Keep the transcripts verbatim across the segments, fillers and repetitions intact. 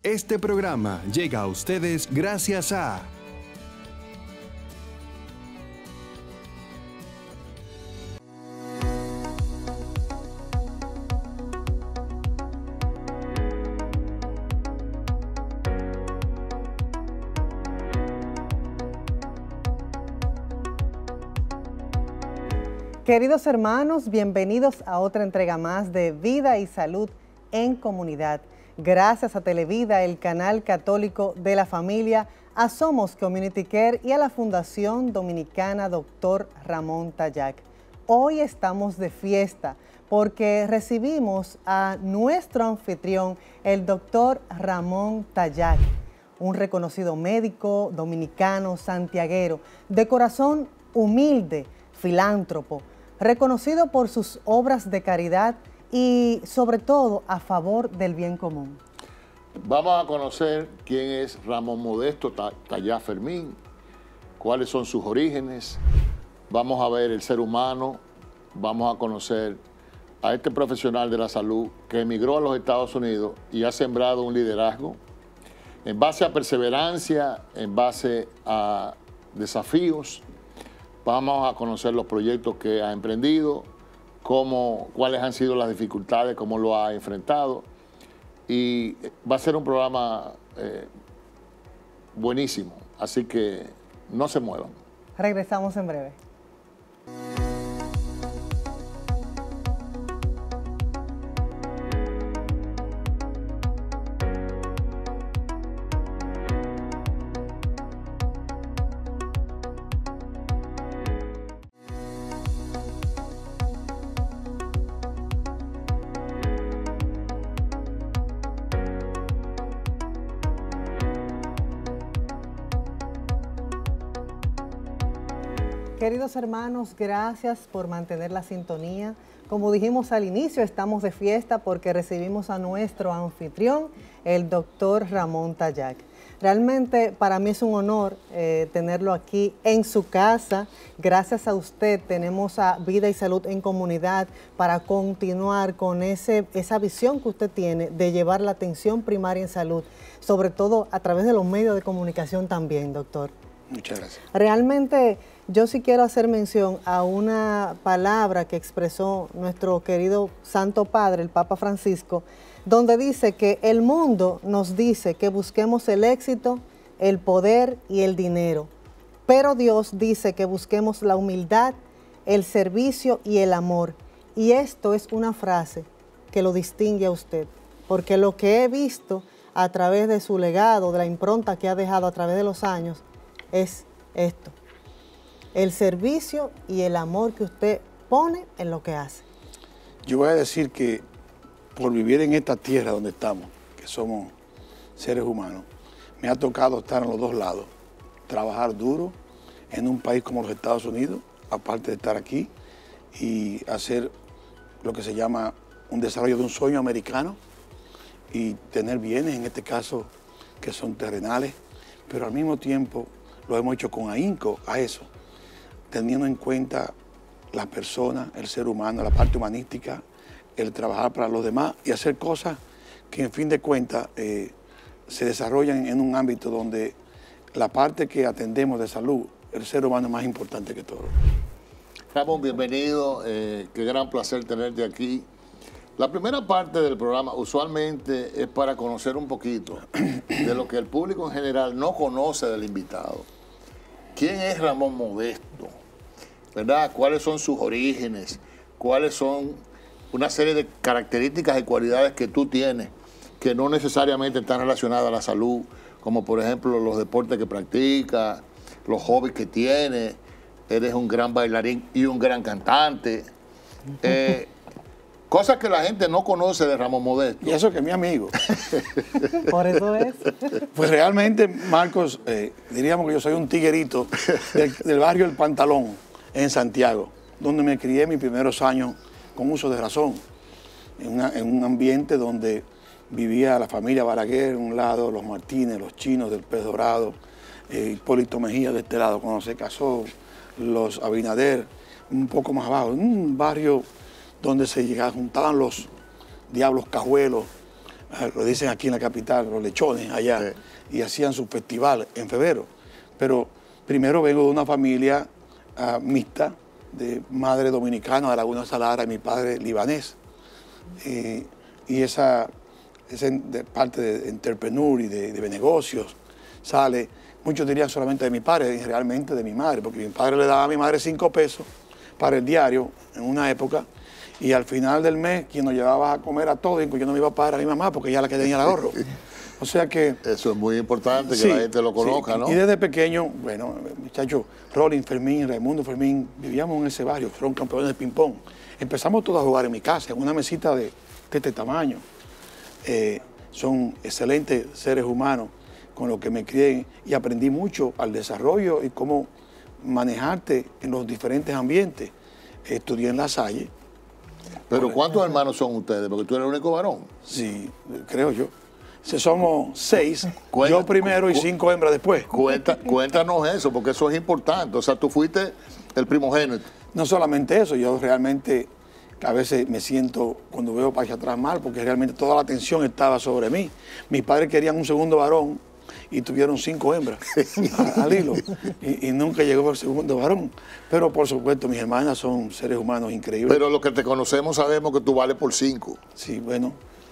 Este programa llega a ustedes gracias a... Queridos hermanos, bienvenidos a otra entrega más de Vida y Salud en Comunidad. Gracias a Televida, el canal católico de la familia, a Somos Community Care y a la Fundación Dominicana Doctor Ramón Tallac. Hoy estamos de fiesta porque recibimos a nuestro anfitrión, el doctor Ramón Tallac, un reconocido médico dominicano santiaguero, de corazón humilde, filántropo, reconocido por sus obras de caridad y sobre todo a favor del bien común. Vamos a conocer quién es Ramón Modesto Tallac Fermín, cuáles son sus orígenes, vamos a ver el ser humano, vamos a conocer a este profesional de la salud que emigró a los Estados Unidos y ha sembrado un liderazgo en base a perseverancia, en base a desafíos. Vamos a conocer los proyectos que ha emprendido, cómo, cuáles han sido las dificultades, cómo lo ha enfrentado. Y va a ser un programa eh, buenísimo, así que no se muevan. Regresamos en breve. Queridos hermanos, gracias por mantener la sintonía. Como dijimos al inicio, estamos de fiesta porque recibimos a nuestro anfitrión, el doctor Ramón Tallac. Realmente para mí es un honor eh, tenerlo aquí en su casa. Gracias a usted tenemos a Vida y Salud en Comunidad para continuar con ese, esa visión que usted tiene de llevar la atención primaria en salud, sobre todo a través de los medios de comunicación también, doctor. Muchas gracias. Realmente yo sí quiero hacer mención a una palabra que expresó nuestro querido Santo Padre, el Papa Francisco, donde dice que el mundo nos dice que busquemos el éxito, el poder y el dinero, pero Dios dice que busquemos la humildad, el servicio y el amor. Y esto es una frase que lo distingue a usted, porque lo que he visto a través de su legado, de la impronta que ha dejado a través de los años, es esto, el servicio y el amor que usted pone en lo que hace. Yo voy a decir que por vivir en esta tierra donde estamos, que somos seres humanos, me ha tocado estar en los dos lados, trabajar duro en un país como los Estados Unidos, aparte de estar aquí, y hacer lo que se llama un desarrollo de un sueño americano y tener bienes, en este caso, que son terrenales, pero al mismo tiempo lo hemos hecho con ahínco a eso, teniendo en cuenta la persona, el ser humano, la parte humanística, el trabajar para los demás y hacer cosas que en fin de cuentas eh, se desarrollan en un ámbito donde la parte que atendemos de salud, el ser humano es más importante que todo. Ramón, bienvenido, eh, qué gran placer tenerte aquí. La primera parte del programa usualmente es para conocer un poquito de lo que el público en general no conoce del invitado. ¿Quién es Ramón Modesto? ¿Verdad? ¿Cuáles son sus orígenes? ¿Cuáles son una serie de características y cualidades que tú tienes que no necesariamente están relacionadas a la salud, como por ejemplo los deportes que practicas, los hobbies que tienes, eres un gran bailarín y un gran cantante? Eh, Cosas que la gente no conoce de Ramón Modesto. Y eso que es mi amigo. Por eso es. Pues realmente, Marcos, eh, diríamos que yo soy un tiguerito del, del barrio El Pantalón, en Santiago, donde me crié mis primeros años con uso de razón, en, una, en un ambiente donde vivía la familia Balaguer, en un lado, los Martínez, los chinos del Pez Dorado, eh, Hipólito Mejía de este lado, cuando se casó, los Abinader, un poco más abajo, en un barrio donde se llegaban, juntaban los diablos cajuelos, lo dicen aquí en la capital, los lechones allá, sí. Y hacían su festival en febrero. Pero primero vengo de una familia uh, mixta, de madre dominicana de Laguna Salada y mi padre libanés. Eh, y esa, esa de parte de entrepreneur y de, de negocios sale, muchos dirían solamente de mi padre, y realmente de mi madre, porque mi padre le daba a mi madre cinco pesos para el diario en una época, y al final del mes quien nos llevaba a comer a todos, incluyendo mi papá, era mi mamá, porque ella era la que tenía el ahorro. O sea que... Eso es muy importante, que sí, la gente lo conozca, sí. ¿no? Y desde pequeño, bueno, muchachos, Rolling Fermín, Raimundo Fermín, vivíamos en ese barrio, fueron campeones de ping-pong. Empezamos todos a jugar en mi casa, en una mesita de, de este tamaño. Eh, son excelentes seres humanos con los que me crié y aprendí mucho al desarrollo y cómo manejarte en los diferentes ambientes. Estudié en La Salle. ¿Pero cuántos hermanos son ustedes? Porque tú eres el único varón. Sí, creo yo. Somos seis, Cuenta, yo primero y cinco hembras después. Cuenta, cuéntanos eso, porque eso es importante. O sea, tú fuiste el primogénito. No solamente eso, yo realmente a veces me siento, cuando veo para allá atrás, mal, porque realmente toda la atención estaba sobre mí. Mis padres querían un segundo varón y tuvieron cinco hembras al hilo, y, y nunca llegó el segundo varón. Pero por supuesto, mis hermanas son seres humanos increíbles. Pero los que te conocemos sabemos que tú vales por cinco. Sí, bueno,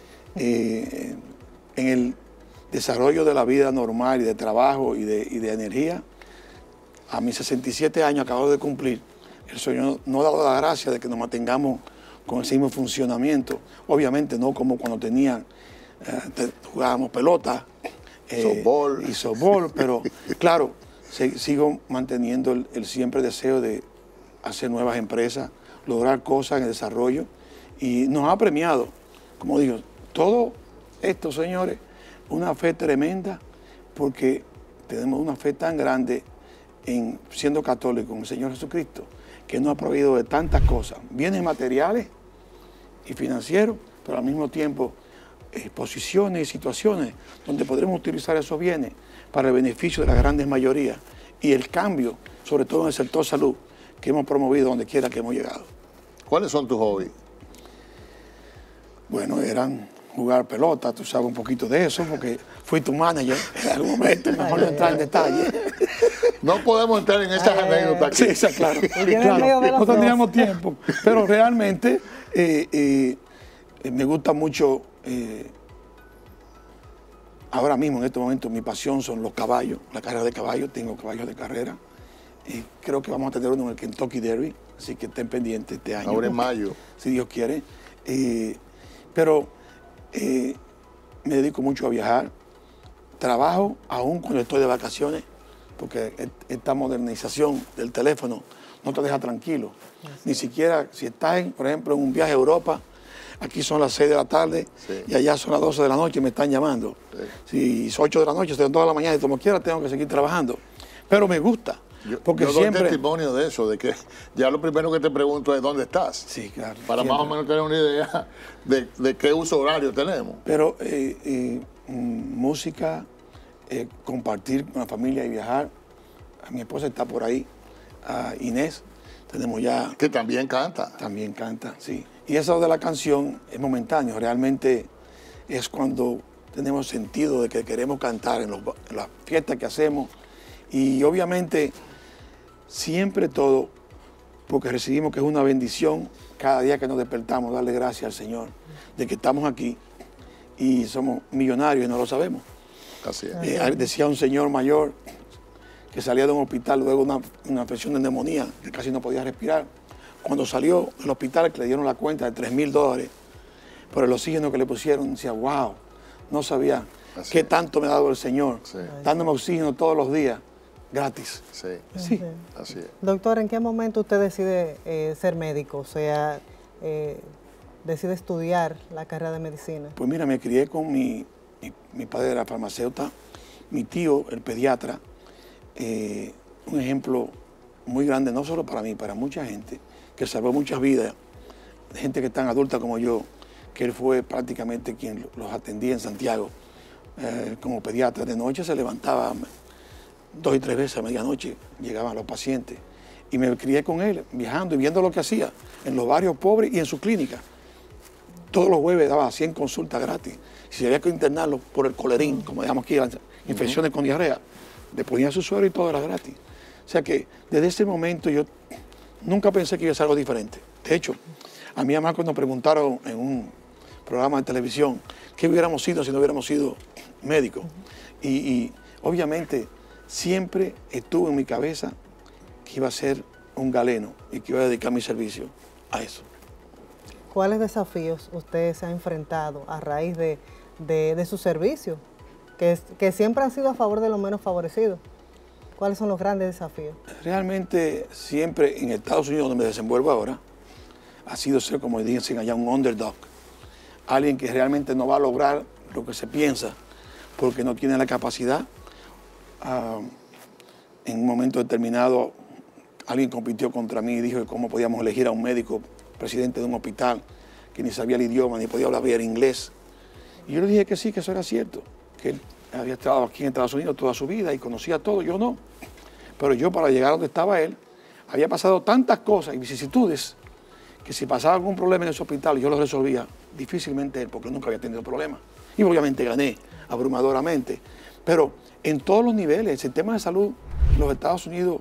eh, en el desarrollo de la vida normal y de trabajo y de, y de energía, a mis sesenta y siete años acabo de cumplir, el Señor no ha dado la gracia de que nos mantengamos con ese mismo funcionamiento. Obviamente no como cuando tenían, eh, jugábamos pelota eh, softball. y softball, pero claro, se, sigo manteniendo el, el siempre deseo de hacer nuevas empresas, lograr cosas en el desarrollo, y nos ha premiado, como digo, todo esto, señores, una fe tremenda, porque tenemos una fe tan grande en siendo católico en el Señor Jesucristo, que nos ha proveído de tantas cosas, bienes materiales y financieros, pero al mismo tiempo eh, posiciones y situaciones donde podremos utilizar esos bienes para el beneficio de las grandes mayorías y el cambio, sobre todo en el sector salud, que hemos promovido donde quiera que hemos llegado. ¿Cuáles son tus hobbies? Bueno, eran jugar pelota, tú sabes un poquito de eso, porque fui tu manager en algún momento, mejor no entrar en detalle. No podemos entrar en estas anécdotas aquí. Sí, sí, claro. claro. No tendríamos tiempo, pero realmente eh, eh, me gusta mucho, eh, ahora mismo en este momento mi pasión son los caballos, la carrera de caballos, tengo caballos de carrera, y creo que vamos a tener uno en el Kentucky Derby, así que estén pendientes este año. Ahora en mayo. Si Dios quiere. Eh, pero eh, me dedico mucho a viajar, trabajo aún cuando estoy de vacaciones, porque esta modernización del teléfono no te deja tranquilo. Sí. Ni siquiera si estás, en, por ejemplo, en un viaje a Europa, aquí son las seis de la tarde, sí, y allá son las doce de la noche y me están llamando. Sí. Si son ocho de la noche, estoy toda la mañana y como quiera tengo que seguir trabajando. Pero me gusta. Yo, porque yo doy siempre... testimonio de eso, de que ya lo primero que te pregunto es ¿dónde estás? Sí, claro. Para siempre. más o menos tener una idea de, de qué uso horario tenemos. Pero eh, eh, música, eh, compartir con la familia y viajar. Mi esposa está por ahí, uh, Inés, tenemos ya... Que también canta. También canta, sí. Y eso de la canción es momentáneo, realmente es cuando tenemos sentido de que queremos cantar en, los, en las fiestas que hacemos, y obviamente siempre todo, porque recibimos que es una bendición cada día que nos despertamos, darle gracias al Señor de que estamos aquí y somos millonarios y no lo sabemos. Así es. Eh, decía un señor mayor que salía de un hospital luego de una, una afección de neumonía, que casi no podía respirar. Cuando salió del hospital, que le dieron la cuenta de tres mil dólares por el oxígeno que le pusieron, decía, wow, no sabía Así qué es. tanto me ha dado el Señor, sí, dándome oxígeno todos los días, gratis. Sí, sí. Así es. Doctor, ¿en qué momento usted decide eh, ser médico? O sea, eh, decide estudiar la carrera de medicina. Pues mira, me crié con mi, mi, mi padre era farmacéutico, mi tío, el pediatra, eh, un ejemplo muy grande, no solo para mí, para mucha gente, que salvó muchas vidas, gente que es tan adulta como yo, que él fue prácticamente quien los atendía en Santiago. Eh, como pediatra, de noche se levantaba dos y tres veces a medianoche, llegaban los pacientes. Y me crié con él, viajando y viendo lo que hacía en los barrios pobres y en su clínica. todos los jueves daba cien consultas gratis. Si había que internarlo por el colerín, como digamos aquí, las infecciones con diarrea, le ponía su suero y todo era gratis. O sea que desde ese momento yo nunca pensé que iba a ser algo diferente. De hecho, a mí además cuando preguntaron en un programa de televisión qué hubiéramos sido si no hubiéramos sido médicos. Y, y obviamente siempre estuvo en mi cabeza que iba a ser un galeno y que iba a dedicar mi servicio a eso. ¿Cuáles desafíos usted se ha enfrentado a raíz de, de, de su servicio? Que, es, que siempre han sido a favor de los menos favorecidos. ¿Cuáles son los grandes desafíos? Realmente siempre en Estados Unidos, donde me desenvuelvo ahora, ha sido ser, como dicen allá, un underdog. Alguien que realmente no va a lograr lo que se piensa porque no tiene la capacidad. Uh, en un momento determinado, alguien compitió contra mí y dijo cómo podíamos elegir a un médico presidente de un hospital que ni sabía el idioma, ni podía hablar bien inglés. Y yo le dije que sí, que eso era cierto, que él había estado aquí en Estados Unidos toda su vida y conocía todo, yo no. Pero yo, para llegar a donde estaba él, había pasado tantas cosas y vicisitudes que si pasaba algún problema en ese hospital yo lo resolvía difícilmente él, porque nunca había tenido problemas. Y obviamente gané abrumadoramente. Pero en todos los niveles, el sistema de salud en los Estados Unidos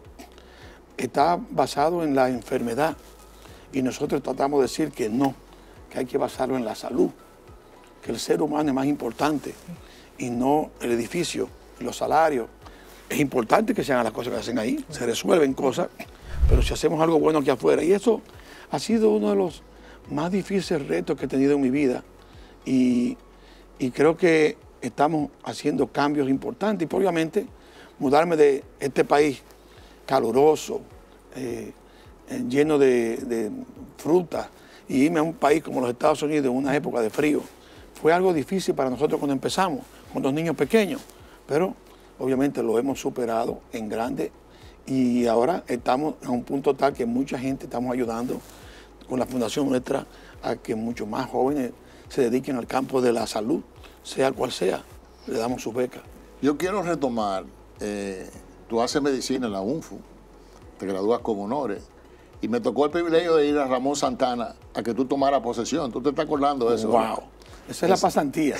está basado en la enfermedad. Y nosotros tratamos de decir que no, que hay que basarlo en la salud, que el ser humano es más importante y no el edificio, los salarios. Es importante que se hagan las cosas que hacen ahí, se resuelven cosas, pero si hacemos algo bueno aquí afuera. Y eso ha sido uno de los más difíciles retos que he tenido en mi vida. Y, y creo que estamos haciendo cambios importantes. Y obviamente mudarme de este país caluroso, eh, lleno de, de fruta, y irme a un país como los Estados Unidos en una época de frío, fue algo difícil para nosotros cuando empezamos, con los niños pequeños, pero obviamente lo hemos superado en grande y ahora estamos a un punto tal que mucha gente estamos ayudando con la fundación nuestra a que muchos más jóvenes se dediquen al campo de la salud, sea cual sea, le damos sus becas. Yo quiero retomar, eh, tú haces medicina en la U N F U, te gradúas con honores, y me tocó el privilegio de ir a Ramón Santana a que tú tomaras posesión. ¿Tú te estás acordando de eso? ¡Wow! ¿No? Esa es la pasantía.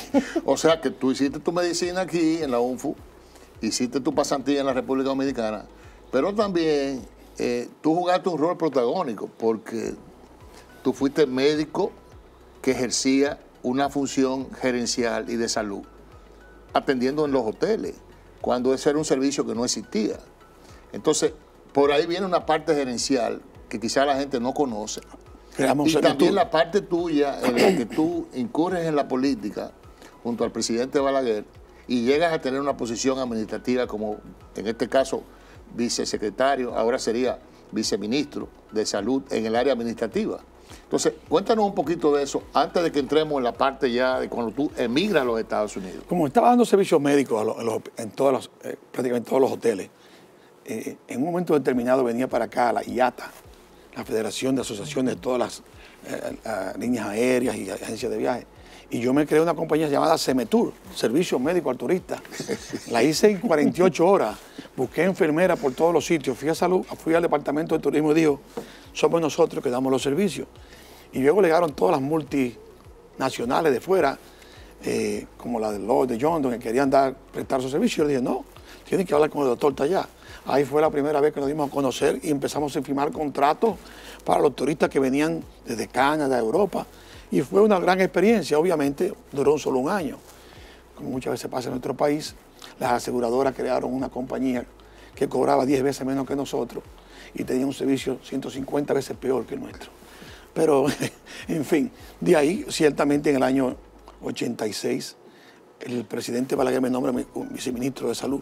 O sea que tú hiciste tu medicina aquí en la U N F U, hiciste tu pasantía en la República Dominicana, pero también eh, tú jugaste un rol protagónico porque tú fuiste médico que ejercía una función gerencial y de salud, atendiendo en los hoteles, cuando ese era un servicio que no existía. Entonces, por ahí viene una parte gerencial que quizá la gente no conoce. Creamos y también la parte tuya en la que tú incurres en la política junto al presidente Balaguer y llegas a tener una posición administrativa como, en este caso, vicesecretario, ahora sería viceministro de salud en el área administrativa. Entonces, cuéntanos un poquito de eso antes de que entremos en la parte ya de cuando tú emigras a los Estados Unidos. Como estaba dando servicios médicos a los, a los, en todos los, eh, prácticamente todos los hoteles, eh, en un momento determinado venía para acá la I A T A, la Federación de Asociaciones de todas las eh, eh, líneas aéreas y agencias de viajes. Y yo me creé una compañía llamada Semetur, Servicio Médico al Turista. La hice en cuarenta y ocho horas, busqué enfermera por todos los sitios, fui a salud, fui al departamento de turismo y dijo, somos nosotros que damos los servicios. Y luego llegaron todas las multinacionales de fuera, eh, como la de Lloyd de Johnson, que querían dar, prestar su servicio. Yo le dije, no, tienen que hablar con el doctor Tallá. Ahí fue la primera vez que nos dimos a conocer y empezamos a firmar contratos para los turistas que venían desde Canadá, Europa. Y fue una gran experiencia, obviamente duró solo un año. Como muchas veces pasa en nuestro país, las aseguradoras crearon una compañía que cobraba diez veces menos que nosotros y tenía un servicio ciento cincuenta veces peor que el nuestro. Pero, en fin, de ahí, ciertamente en el año ochenta y seis, el presidente Balaguer me nombra viceministro de Salud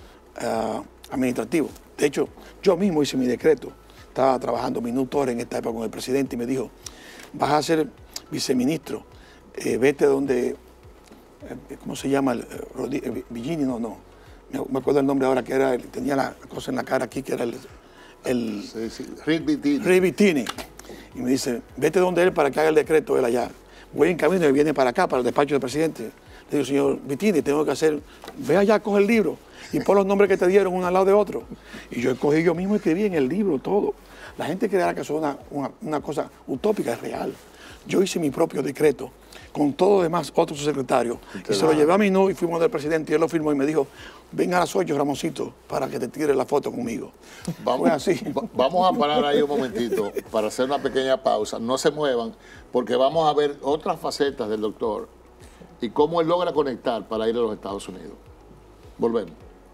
uh, administrativo. De hecho, yo mismo hice mi decreto. Estaba trabajando minutos en esta época con el presidente y me dijo, vas a ser viceministro, eh, vete donde, eh, ¿cómo se llama? El, eh, Villini, no, no, me acuerdo el nombre ahora, que era, tenía la cosa en la cara aquí, que era el... el sí, sí. Rick Vittini. Rick Vittini. Y me dice, vete donde él para que haga el decreto, él allá. Voy en camino y viene para acá, para el despacho del presidente. Le digo, señor Vittini, tengo que hacer, ve allá, coge el libro y pon los nombres que te dieron uno al lado de otro. Y yo escogí, yo mismo escribí en el libro todo. La gente creerá que eso es una, una, una cosa utópica, es real. yo hice mi propio decreto con todos los demás otros secretarios. Y se lo llevé a Minú y fuimos del presidente y él lo firmó y me dijo, ven a las ocho, Ramoncito, para que te tire la foto conmigo. Vamos, así. Vamos a parar ahí un momentito para hacer una pequeña pausa. No se muevan porque vamos a ver otras facetas del doctor y cómo él logra conectar para ir a los Estados Unidos. Volvemos.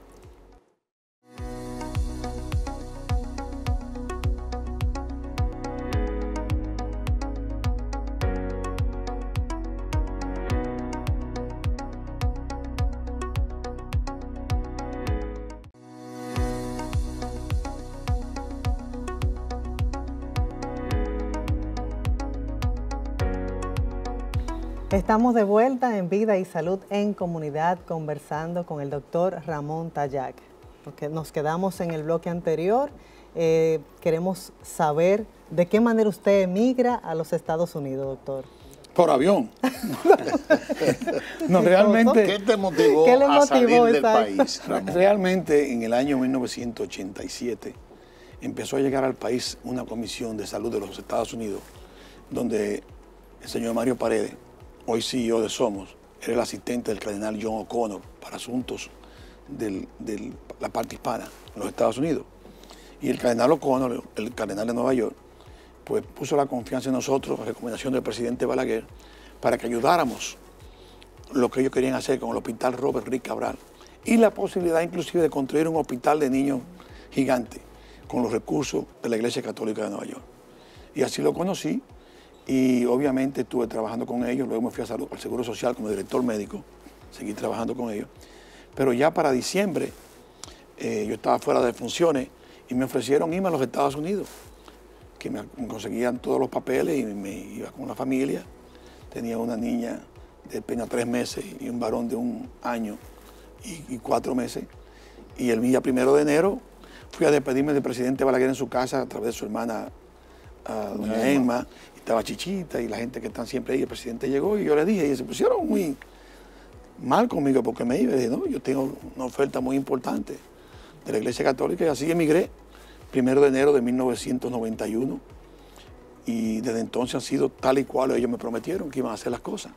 Estamos de vuelta en Vida y Salud en Comunidad conversando con el doctor Ramón Tayac. Porque nos quedamos en el bloque anterior. Eh, queremos saber de qué manera usted emigra a los Estados Unidos, doctor. Por avión. No, realmente. ¿Qué te motivó, ¿Qué le a motivó, salir del exacto? país, Ramón? Realmente en el año mil novecientos ochenta y siete empezó a llegar al país una comisión de salud de los Estados Unidos, donde el señor Mario Paredes, hoy C E O de Somos, era el asistente del cardenal John O'Connor para asuntos de la parte hispana en los Estados Unidos. Y el cardenal O'Connor, el cardenal de Nueva York, pues puso la confianza en nosotros, a recomendación del presidente Balaguer, para que ayudáramos lo que ellos querían hacer con el hospital Robert Rick Cabral y la posibilidad inclusive de construir un hospital de niños gigante con los recursos de la Iglesia Católica de Nueva York. Y así lo conocí. Y obviamente estuve trabajando con ellos, luego me fui a salud, al Seguro Social como director médico, seguí trabajando con ellos. Pero ya para diciembre eh, yo estaba fuera de funciones y me ofrecieron irme a los Estados Unidos, que me, me conseguían todos los papeles y me iba con la familia. Tenía una niña de apenas tres meses y un varón de un año y, y cuatro meses. Y el día primero de enero fui a despedirme del presidente Balaguer en su casa a través de su hermana, uh, doña Emma. Estaba Chichita y la gente que están siempre ahí. El presidente llegó y yo le dije, y se pusieron muy mal conmigo porque me iba. Y dije, no, yo tengo una oferta muy importante de la Iglesia Católica y así emigré, primero de enero de mil novecientos noventa y uno. Y desde entonces han sido tal y cual ellos me prometieron que iban a hacer las cosas,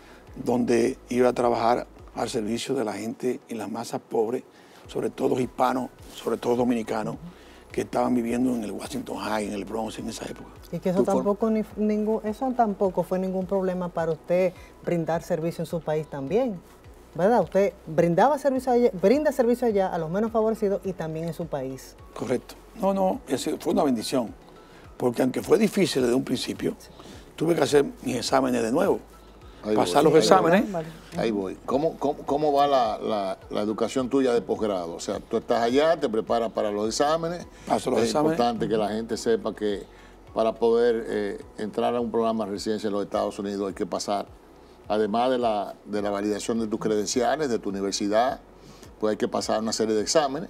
donde iba a trabajar al servicio de la gente y las masas pobres, sobre todo hispanos, sobre todo dominicanos, que estaban viviendo en el Washington High, en el Bronx en esa época. Y que eso tampoco, ni, ningún, eso tampoco fue ningún problema para usted brindar servicio en su país también, ¿verdad? Usted brindaba servicio allá, brinda servicio allá a los menos favorecidos y también en su país. Correcto. No, no, fue una bendición, porque aunque fue difícil desde un principio, sí, tuve que hacer mis exámenes de nuevo, ahí pasar voy, los ahí exámenes. Voy. Ahí voy. ¿Cómo, cómo, cómo va la, la, la educación tuya de posgrado? O sea, tú estás allá, te preparas para los exámenes. Paso los es exámenes. importante que la gente sepa que para poder eh, entrar a un programa de residencia en los Estados Unidos hay que pasar, además de la, de la validación de tus credenciales, de tu universidad, pues hay que pasar una serie de exámenes.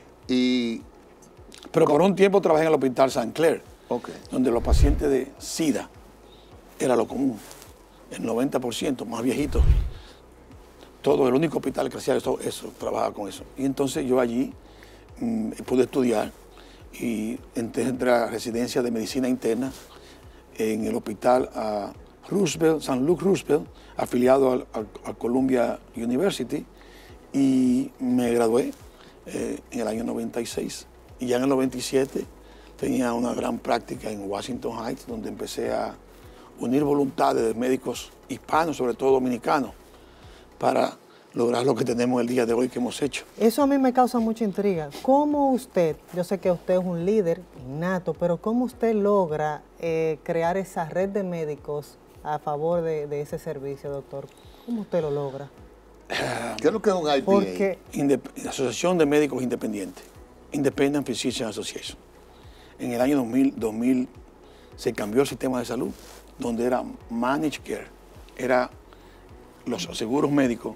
Y, Pero por un tiempo trabajé en el Hospital Saint Clair, okay, donde los pacientes de SIDA era lo común, el noventa por ciento, más viejitos. Todo, el único hospital que hacía eso, eso, trabajaba con eso. Y entonces yo allí mmm, pude estudiar y entré, entré a la residencia de medicina interna en el hospital uh, Roosevelt, San Luke Roosevelt, afiliado al, al, a Columbia University, y me gradué eh, en el año noventa y seis. Y ya en el noventa y siete tenía una gran práctica en Washington Heights, donde empecé a unir voluntades de médicos hispanos, sobre todo dominicanos, para lograr lo que tenemos el día de hoy que hemos hecho. Eso a mí me causa mucha intriga. ¿Cómo usted, yo sé que usted es un líder innato, pero cómo usted logra eh, crear esa red de médicos a favor de, de ese servicio, doctor? ¿Cómo usted lo logra? ¿Qué es lo que es un I P A? Porque Indep Asociación de Médicos Independientes, Independent Physician Association. En el año dos mil, dos mil se cambió el sistema de salud, donde era Managed Care, era los seguros médicos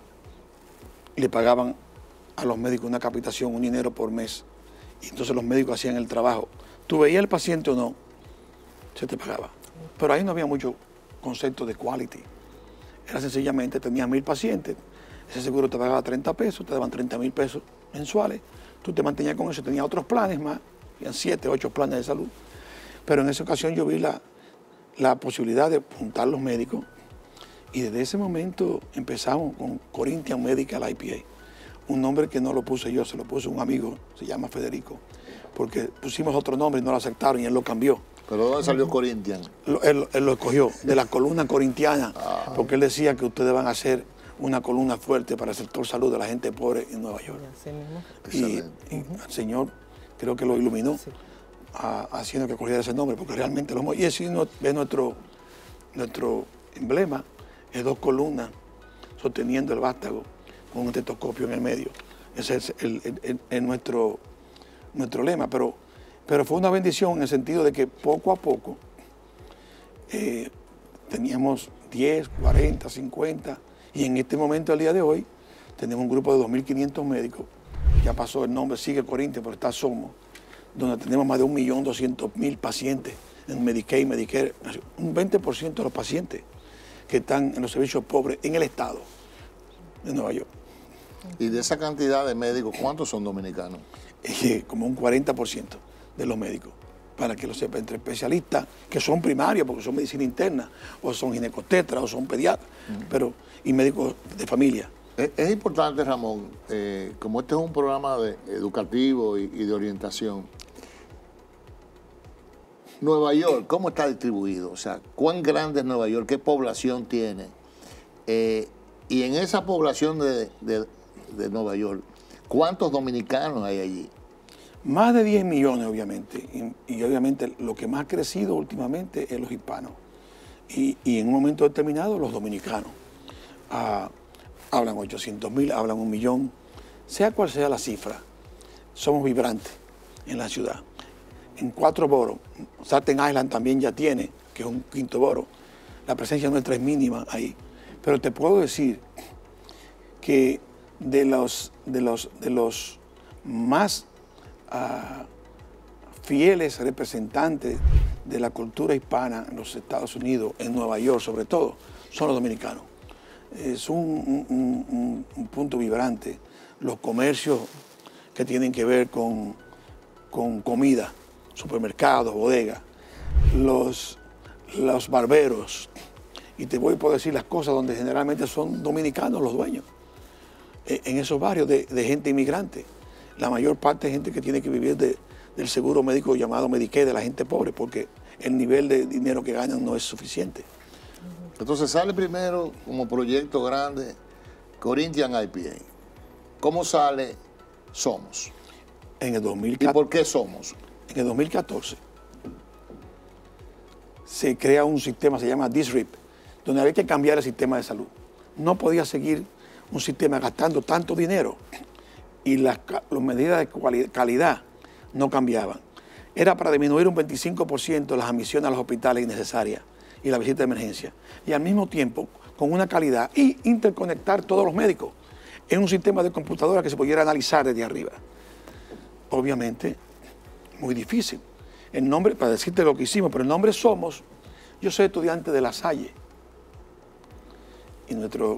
le pagaban a los médicos una capitación, un dinero por mes, y entonces los médicos hacían el trabajo. Tú veías el paciente o no, se te pagaba. Pero ahí no había mucho concepto de quality. Era sencillamente, tenías mil pacientes, ese seguro te pagaba treinta pesos, te daban treinta mil pesos mensuales, tú te mantenías con eso, tenías otros planes más, habían siete, ocho planes de salud. Pero en esa ocasión yo vi la, la posibilidad de juntar los médicos y desde ese momento empezamos con Corinthian Medical I P A, un nombre que no lo puse yo, se lo puso un amigo, se llama Federico, porque pusimos otro nombre y no lo aceptaron y él lo cambió. ¿Pero dónde salió Corinthian? Lo, él, él lo escogió, de la columna corintiana, ah. porque él decía que ustedes van a hacer una columna fuerte para el sector salud de la gente pobre en Nueva York. Y, y el Señor creo que lo iluminó, sí. a, haciendo que cogiera ese nombre, porque realmente lo... Y ese es nuestro, nuestro emblema, es dos columnas sosteniendo el vástago con un estetoscopio en el medio. Ese es el, el, el, el nuestro, nuestro lema, pero, pero fue una bendición en el sentido de que poco a poco eh, teníamos diez, cuarenta, cincuenta, y en este momento, al día de hoy, tenemos un grupo de dos mil quinientos médicos, ya pasó el nombre, sigue Corinthians, pero está Somos, donde tenemos más de un millón doscientos mil pacientes en Medicaid, Medicare, un veinte por ciento de los pacientes que están en los servicios pobres en el estado de Nueva York. Y de esa cantidad de médicos, ¿cuántos son dominicanos? Eh, como un cuarenta por ciento de los médicos, para que lo sepa, entre especialistas que son primarios, porque son medicina interna, o son ginecobstetras, o son pediatras, uh-huh. pero, y médicos de familia. Es, es importante, Ramón, eh, como este es un programa de, educativo y, y de orientación, Nueva York, ¿cómo está distribuido? O sea, ¿cuán grande es Nueva York? ¿Qué población tiene? Eh, y en esa población de, de, de Nueva York, ¿cuántos dominicanos hay allí? Más de diez millones, obviamente. Y, y obviamente lo que más ha crecido últimamente es los hispanos. Y, y en un momento determinado los dominicanos. Ah, hablan ochocientos mil, hablan un millón. Sea cual sea la cifra, somos vibrantes en la ciudad. En cuatro boroughs, Staten Island también ya tiene, que es un quinto borough. La presencia nuestra es mínima ahí. Pero te puedo decir que de los, de los, de los más uh, fieles representantes de la cultura hispana en los Estados Unidos, en Nueva York sobre todo, son los dominicanos. Es un, un, un, un punto vibrante. Los comercios que tienen que ver con, con comida, supermercados, bodegas, los, los barberos, y te voy a poder decir las cosas donde generalmente son dominicanos los dueños, en esos barrios de, de gente inmigrante. La mayor parte de gente que tiene que vivir de, del seguro médico llamado Medicaid, de la gente pobre, porque el nivel de dinero que ganan no es suficiente. Entonces sale primero como proyecto grande Corinthian I P A. ¿Cómo sale Somos? En el dos mil catorce. ¿Y por qué Somos? En el dos mil catorce se crea un sistema, se llama D I S R I P, donde había que cambiar el sistema de salud. No podía seguir un sistema gastando tanto dinero y las, las medidas de cualidad, calidad no cambiaban. Era para disminuir un veinticinco por ciento las admisiones a los hospitales innecesarias y la visita de emergencia. Y al mismo tiempo, con una calidad y interconectar todos los médicos en un sistema de computadora que se pudiera analizar desde arriba. Obviamente, muy difícil. El nombre, para decirte lo que hicimos, pero el nombre Somos, yo soy estudiante de La Salle. Y nuestro...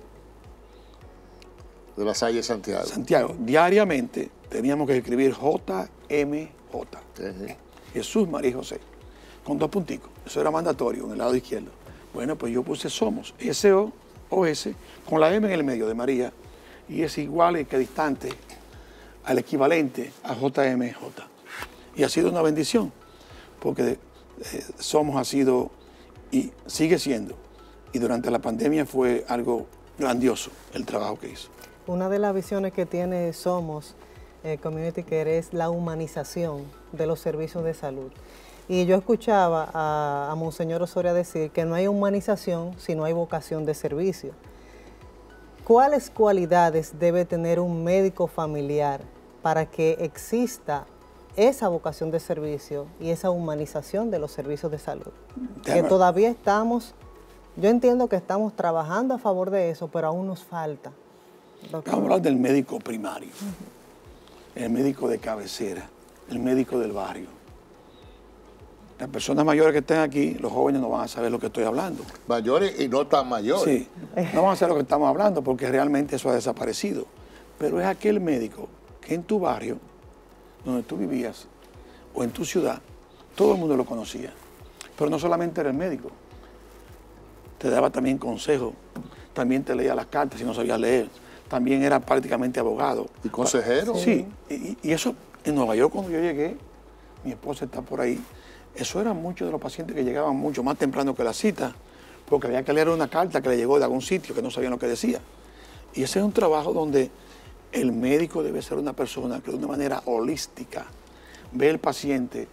De La Salle, Santiago. Santiago. Diariamente teníamos que escribir J M J. Uh-huh. Jesús, María y José. Con dos punticos. Eso era mandatorio en el lado izquierdo. Bueno, pues yo puse Somos. S O O S, con la M en el medio de María. Y es igual y que distante al equivalente a J M J. Y ha sido una bendición, porque eh, Somos ha sido y sigue siendo, y durante la pandemia fue algo grandioso el trabajo que hizo. Una de las visiones que tiene Somos, eh, Community Care, es la humanización de los servicios de salud. Y yo escuchaba a, a Monseñor Osorio decir que no hay humanización si no hay vocación de servicio. ¿Cuáles cualidades debe tener un médico familiar para que exista esa vocación de servicio y esa humanización de los servicios de salud? Que todavía estamos, yo entiendo que estamos trabajando a favor de eso, pero aún nos falta. Vamos a hablar del médico primario, uh-huh. el médico de cabecera, el médico del barrio. Las personas mayores que estén aquí, los jóvenes no van a saber lo que estoy hablando. Mayores y no tan mayores. Sí, no van a saber lo que estamos hablando porque realmente eso ha desaparecido. Pero es aquel médico que en tu barrio, donde tú vivías, o en tu ciudad, todo el mundo lo conocía. Pero no solamente era el médico, te daba también consejos, también te leía las cartas si no sabías leer, también era prácticamente abogado. ¿Y consejero? Sí, y, y eso en Nueva York cuando yo llegué, mi esposa está por ahí, eso eran muchos de los pacientes que llegaban mucho más temprano que la cita, porque había que leer una carta que le llegó de algún sitio que no sabían lo que decía. Y ese es un trabajo donde el médico debe ser una persona que de una manera holística ve al paciente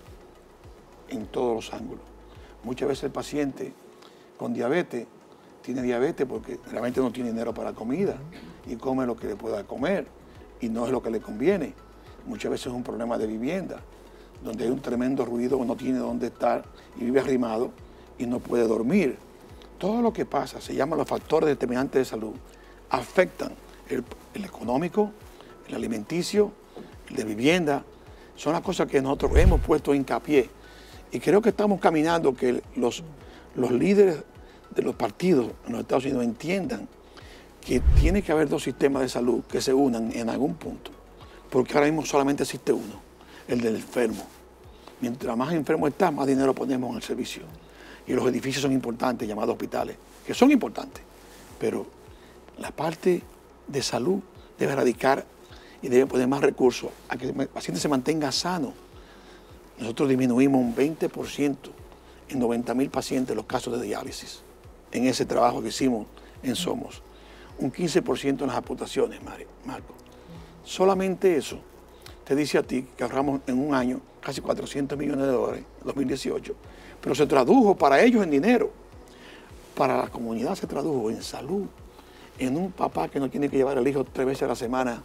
en todos los ángulos. Muchas veces el paciente con diabetes tiene diabetes porque realmente no tiene dinero para comida y come lo que le pueda comer y no es lo que le conviene. Muchas veces es un problema de vivienda, donde hay un tremendo ruido, no tiene dónde estar y vive arrimado y no puede dormir. Todo lo que pasa, se llaman los factores determinantes de salud, afectan el, el económico, el alimenticio, el de vivienda. Son las cosas que nosotros hemos puesto hincapié. Y creo que estamos caminando que los, los líderes de los partidos en los Estados Unidos entiendan que tiene que haber dos sistemas de salud que se unan en algún punto. Porque ahora mismo solamente existe uno, el del enfermo. Mientras más enfermo está, más dinero ponemos en el servicio. Y los edificios son importantes, llamados hospitales, que son importantes. Pero la parte de salud debe radicar y debe poner más recursos a que el paciente se mantenga sano. Nosotros disminuimos un veinte por ciento en noventa mil pacientes los casos de diálisis, en ese trabajo que hicimos en Somos. Un quince por ciento en las amputaciones, Marco. Solamente eso te dice a ti que ahorramos en un año casi cuatrocientos millones de dólares en dos mil dieciocho, pero se tradujo para ellos en dinero. Para la comunidad se tradujo en salud, en un papá que no tiene que llevar al hijo tres veces a la semana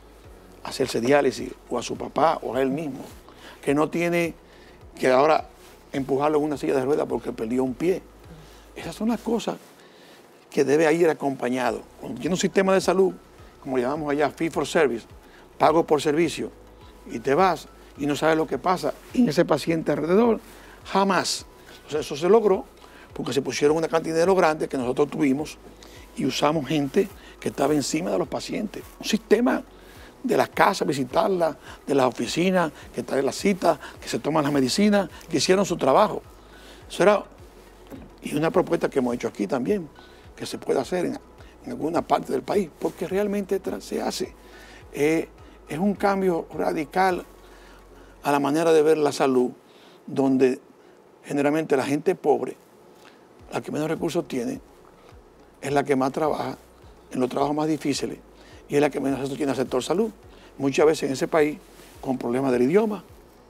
a hacerse diálisis, o a su papá, o a él mismo, que no tiene que ahora empujarlo en una silla de ruedas porque perdió un pie. Esas son las cosas que debe ir acompañado. Cuando tiene un sistema de salud, como le llamamos allá, fee for service, pago por servicio, y te vas y no sabes lo que pasa en ese paciente alrededor, jamás. Entonces eso se logró porque se pusieron una cantidad de dinero grande que nosotros tuvimos y usamos gente que estaba encima de los pacientes. Un sistema de las casas, visitarlas, de las oficinas, que traen las citas, que se toman las medicinas, que hicieron su trabajo. Eso era, y una propuesta que hemos hecho aquí también, que se puede hacer en, en alguna parte del país, porque realmente se hace. Eh, es un cambio radical a la manera de ver la salud, donde generalmente la gente pobre, la que menos recursos tiene, es la que más trabaja en los trabajos más difíciles y es la que menos tiene el sector salud. Muchas veces en ese país, con problemas del idioma,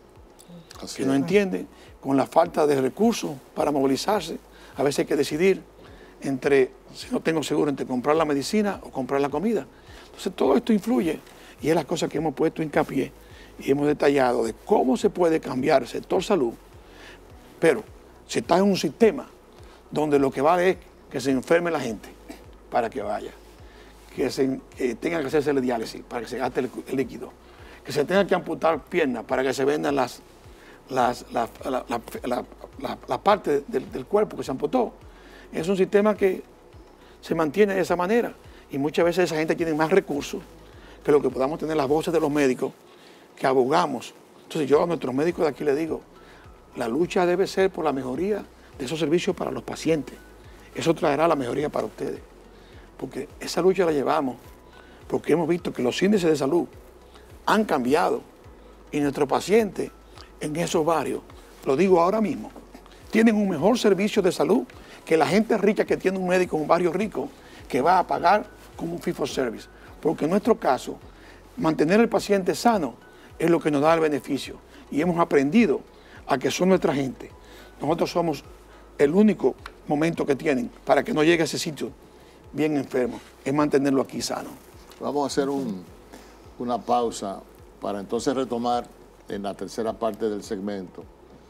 Así que es. no entienden, con la falta de recursos para movilizarse, a veces hay que decidir entre, si no tengo seguro, entre comprar la medicina o comprar la comida. Entonces todo esto influye y es las cosas que hemos puesto hincapié y hemos detallado de cómo se puede cambiar el sector salud, pero si estás en un sistema donde lo que vale es que se enferme la gente para que vaya, que, se, que tenga que hacerse el diálisis para que se gaste el, el líquido, que se tenga que amputar piernas para que se vendan las, las, la, la, la, la, la, la parte del, del cuerpo que se amputó. Es un sistema que se mantiene de esa manera y muchas veces esa gente tiene más recursos que lo que podamos tener las voces de los médicos que abogamos. Entonces yo a nuestros médicos de aquí les digo, la lucha debe ser por la mejoría de esos servicios para los pacientes. Eso traerá la mejoría para ustedes, porque esa lucha la llevamos, porque hemos visto que los índices de salud han cambiado y nuestros pacientes en esos barrios, lo digo ahora mismo, tienen un mejor servicio de salud que la gente rica que tiene un médico en un barrio rico que va a pagar como un fee for service. Porque en nuestro caso, mantener al paciente sano es lo que nos da el beneficio y hemos aprendido a que son nuestra gente. Nosotros somos el único momento que tienen para que no llegue a ese sitio bien enfermo, es mantenerlo aquí sano. Vamos a hacer un, una pausa para entonces retomar en la tercera parte del segmento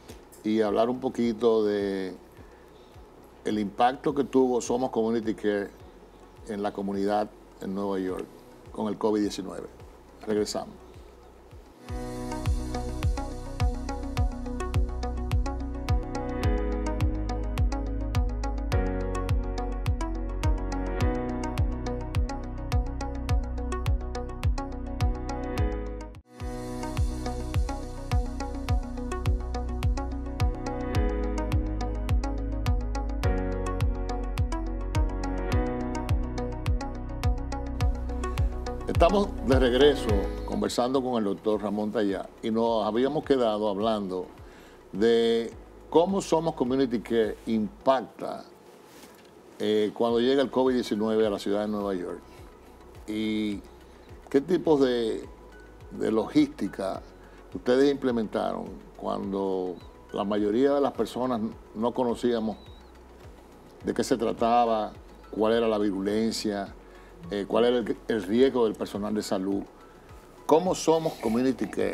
y hablar un poquito de el impacto que tuvo Somos Community Care en la comunidad en Nueva York con el COVID diecinueve. Regresamos. Estamos de regreso conversando con el doctor Ramón Tallá y nos habíamos quedado hablando de cómo Somos Community Care impacta eh, cuando llega el COVID diecinueve a la ciudad de Nueva York y qué tipos de, de logística ustedes implementaron cuando la mayoría de las personas no conocíamos de qué se trataba, cuál era la virulencia, eh, cuál era el, el riesgo del personal de salud. ¿Cómo Somos Community Care?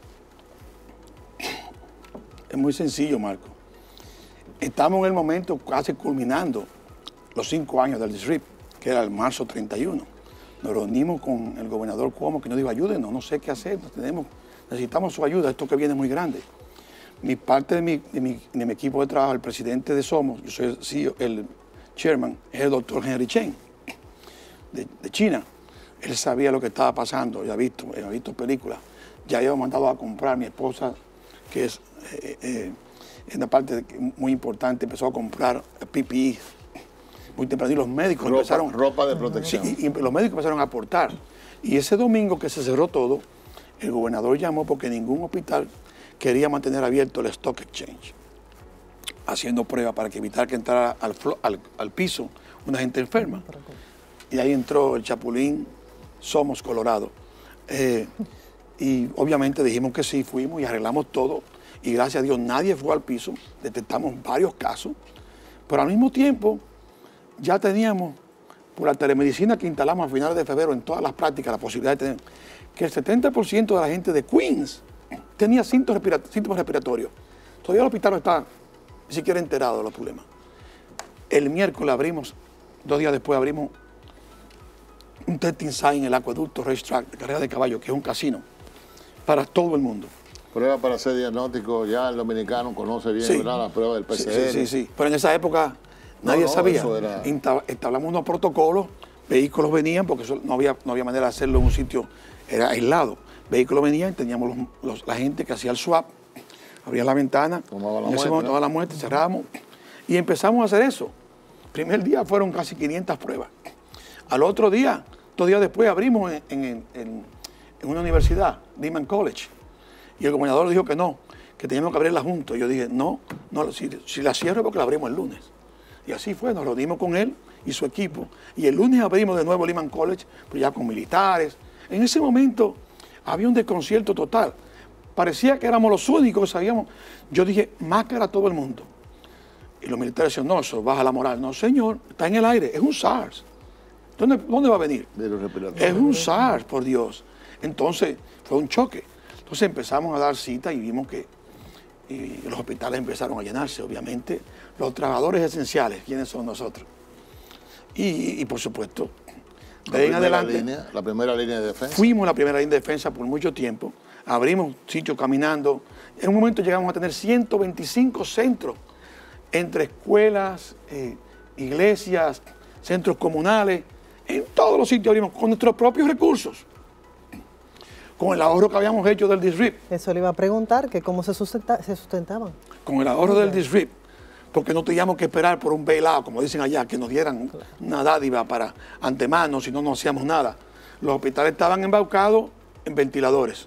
Es muy sencillo, Marco. Estamos en el momento casi culminando los cinco años del distrito, que era el marzo treinta y uno. Nos reunimos con el gobernador Cuomo, que nos dijo, ayúdenos, no sé qué hacer, tenemos, necesitamos su ayuda, esto que viene es muy grande. Mi parte de mi, de, mi, de mi equipo de trabajo, el presidente de Somos, yo soy el, C E O, el chairman, es el doctor Henry Chen, de, de China. Él sabía lo que estaba pasando, ya ha visto, ha visto películas. Ya habíamos mandado a comprar, mi esposa, que es eh, eh, una parte muy importante, empezó a comprar P P E muy temprano. Y los médicos ropa, empezaron... Ropa de protección. Sí, y, y los médicos empezaron a aportar. Y ese domingo que se cerró todo, el gobernador llamó porque ningún hospital quería mantener abierto el Stock Exchange, haciendo pruebas para que evitar que entrara al, al, al piso una gente enferma. Y ahí entró el Chapulín, Somos Colorado. Eh, y obviamente dijimos que sí, fuimos y arreglamos todo. Y gracias a Dios nadie fue al piso, detectamos varios casos. Pero al mismo tiempo ya teníamos, por la telemedicina que instalamos a finales de febrero en todas las prácticas, la posibilidad de tener que el setenta por ciento de la gente de Queens tenía síntomas, respiratorios, síntomas respiratorios. Todavía el hospital no está ni siquiera enterado de los problemas. El miércoles abrimos, dos días después abrimos un testing site en el acueducto Racetrack de carrera de caballo, que es un casino, para todo el mundo. Prueba para hacer diagnóstico, ya el dominicano conoce bien, Sí. ¿verdad? La prueba del P C R. Sí, sí, sí, sí. Pero en esa época nadie No, no, sabía. eso era- Insta- Establamos unos protocolos, vehículos venían, porque eso no, había, no había manera de hacerlo en un sitio, era aislado. Vehículos venían, teníamos los- los- la gente que hacía el swab, abría la ventana, Tomaba la en ese muestra. momento tomaba la muestra, cerramos y empezamos a hacer eso. Primer día fueron casi quinientas pruebas. Al otro día, dos días después, abrimos en, en- en- en una universidad, Lehman College, y el gobernador dijo que no, que teníamos que abrirla juntos. Yo dije, no, no si, si la cierro es porque la abrimos el lunes. Y así fue, nos reunimos con él y su equipo, y el lunes abrimos de nuevo Lehman College, pero ya con militares. En ese momento había un desconcierto total. Parecía que éramos los únicos que sabíamos. Yo dije, máscara a todo el mundo. Y los militares decían, no, eso baja la moral. No, señor, está en el aire, es un SARS. ¿Dónde, dónde va a venir? Virus respiratorio. Es un SARS, por Dios. Entonces, fue un choque. Entonces empezamos a dar cita y vimos que y los hospitales empezaron a llenarse, obviamente. Los trabajadores esenciales, ¿quiénes son nosotros? Y, y por supuesto, La de ahí en primera adelante, línea, la primera línea de defensa. fuimos la primera línea de defensa por mucho tiempo. Abrimos sitios caminando. En un momento llegamos a tener ciento veinticinco centros entre escuelas, eh, iglesias, centros comunales. En todos los sitios abrimos con nuestros propios recursos, con el ahorro que habíamos hecho del distrito, Eso le iba a preguntar, que cómo se, sustenta- se sustentaban. con el ahorro del distrito, porque no teníamos que esperar por un bailout, como dicen allá, que nos dieran una dádiva para antemano, si no, no hacíamos nada. Los hospitales estaban embaucados en ventiladores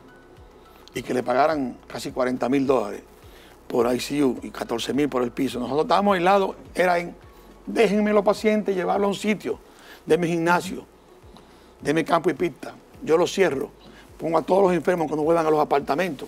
y que le pagaran casi cuarenta mil dólares por I C U y catorce mil por el piso. Nosotros estábamos aislados, era en, déjenme los pacientes llevarlo a un sitio, denme gimnasio, denme campo y pista, yo lo cierro, pongo a todos los enfermos cuando vuelvan a los apartamentos.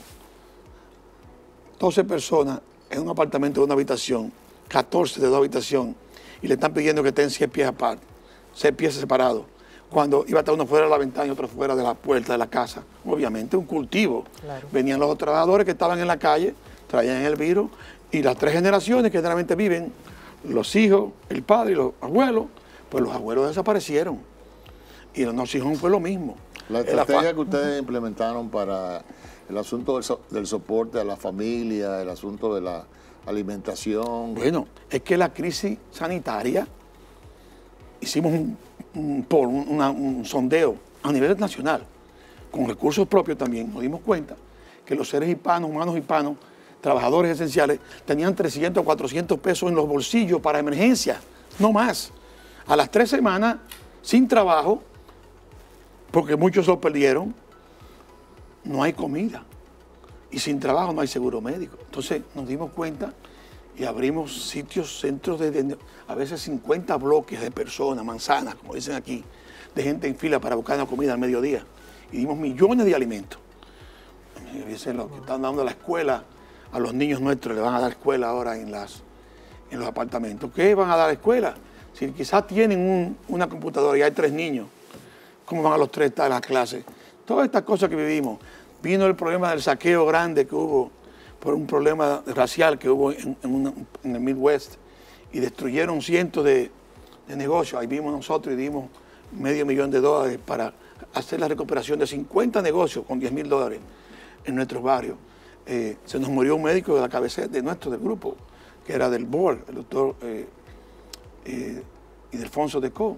doce personas en un apartamento de una habitación, catorce de dos habitaciones, y le están pidiendo que estén seis pies aparte, seis pies separados, cuando iba a estar uno fuera de la ventana y otro fuera de la puerta de la casa. Obviamente un cultivo. Claro. Venían los trabajadores que estaban en la calle, traían el virus, y las tres generaciones que generalmente viven, los hijos, el padre y los abuelos, pues los abuelos desaparecieron. Y los nursing home fue lo mismo. La El afa- estrategia que ustedes implementaron para el asunto del, so- del soporte a la familia, el asunto de la alimentación. Bueno, es que la crisis sanitaria, hicimos un, un, poll, un, una- un sondeo a nivel nacional, con recursos propios también, nos dimos cuenta que los seres hispanos, humanos hispanos, trabajadores esenciales, tenían trescientos, cuatrocientos pesos en los bolsillos para emergencias, no más. A las tres semanas, sin trabajo, porque muchos lo perdieron, no hay comida. Y sin trabajo no hay seguro médico. Entonces nos dimos cuenta y abrimos sitios, centros de, de a veces cincuenta bloques de personas, manzanas, como dicen aquí, de gente en fila para buscar la comida al mediodía. Y dimos millones de alimentos. Y dicen lo que están dando a la escuela, a los niños nuestros le van a dar escuela ahora en, las, en los apartamentos. ¿Qué van a dar a la escuela? Si quizás tienen un, una computadora y hay tres niños, ¿cómo van a los tres estar en las clases? Todas estas cosas que vivimos. Vino el problema del saqueo grande que hubo por un problema racial que hubo en, en, una, en el Midwest y destruyeron cientos de, de negocios. Ahí vimos nosotros y dimos medio millón de dólares para hacer la recuperación de cincuenta negocios con diez mil dólares en nuestros barrios. Eh, se nos murió un médico de la cabecera de nuestro del grupo, que era del board, el doctor eh, eh, Ildefonso Decaux.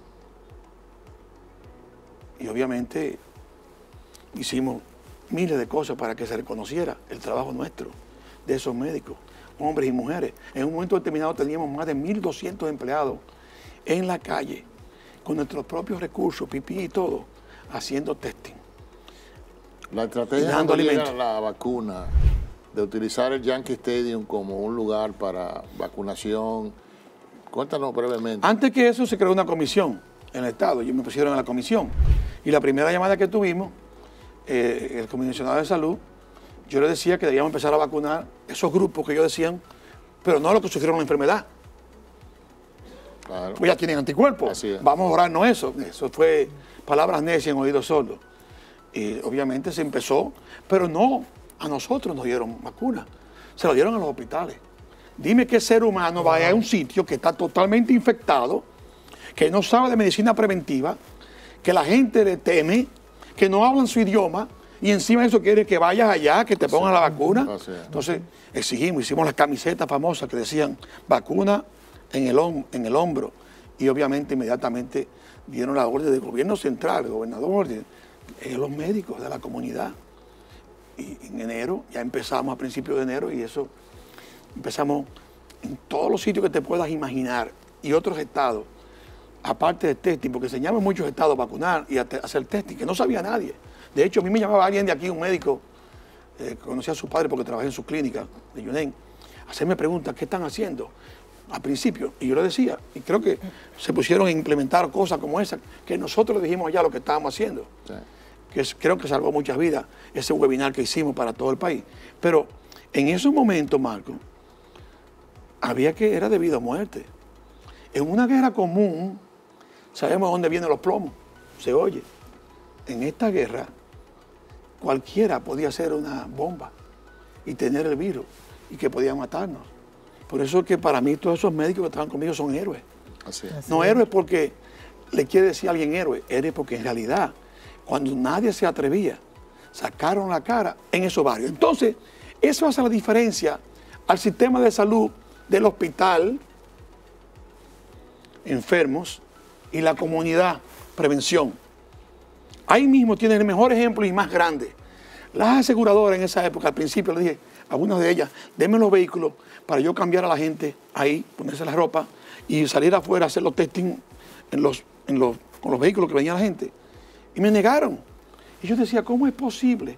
Y obviamente hicimos miles de cosas para que se reconociera el trabajo nuestro, de esos médicos, hombres y mujeres. En un momento determinado teníamos más de mil doscientos empleados en la calle, con nuestros propios recursos, pipí y todo, haciendo testing. La estrategia dando cuando llega alimentos. la vacuna, de utilizar el Yankee Stadium como un lugar para vacunación, cuéntanos brevemente. Antes que eso se creó una comisión en el Estado, y me pusieron en la comisión. Y la primera llamada que tuvimos, eh, el comisionado de salud, yo le decía que debíamos empezar a vacunar esos grupos que ellos decían, pero no los que sufrieron la enfermedad. Claro. Pues ya tienen anticuerpos. Así es. Vamos a ahorrarnos eso. Eso fue palabras necias en oídos sordos. Y obviamente se empezó, pero no a nosotros nos dieron vacuna. Se lo dieron a los hospitales. Dime qué ser humano va a un sitio que está totalmente infectado, que no sabe de medicina preventiva, que la gente le teme, que no hablan su idioma, y encima de eso quiere que vayas allá, que te pongan la vacuna. Así es. Entonces exigimos, hicimos las camisetas famosas que decían vacuna en el, hom- en el hombro, y obviamente inmediatamente dieron la orden del gobierno central, el gobernador, de, eh, los médicos de la comunidad. Y en enero, ya empezamos a principios de enero, y eso empezamos en todos los sitios que te puedas imaginar, y otros estados, aparte de testing, porque enseñamos en muchos estados a vacunar y a te- hacer testing, que no sabía nadie. De hecho, a mí me llamaba alguien de aquí, un médico, eh, que conocía a su padre porque trabajé en su clínica de Yunén, a hacerme preguntas, ¿qué están haciendo? Al principio, y yo le decía, y creo que se pusieron a implementar cosas como esa, que nosotros le dijimos allá lo que estábamos haciendo, Sí. que es- creo que salvó muchas vidas, ese webinar que hicimos para todo el país. Pero en esos momentos, Marco, había que, era de vida o muerte. En una guerra común, sabemos dónde vienen los plomos, se oye. En esta guerra, cualquiera podía hacer una bomba y tener el virus y que podía matarnos. Por eso es que para mí todos esos médicos que estaban conmigo son héroes. Así es. Así No es. héroes porque le quiere decir a alguien héroe, héroes porque en realidad, cuando nadie se atrevía, sacaron la cara en esos barrios. Entonces, eso hace la diferencia al sistema de salud del hospital, enfermos, y la comunidad, prevención. Ahí mismo tienen el mejor ejemplo y más grande. Las aseguradoras en esa época, al principio le dije a algunas de ellas, denme los vehículos para yo cambiar a la gente ahí, ponerse la ropa y salir afuera a hacer los testing en los, en los, con los vehículos que venía la gente. Y me negaron. Y yo decía, ¿cómo es posible?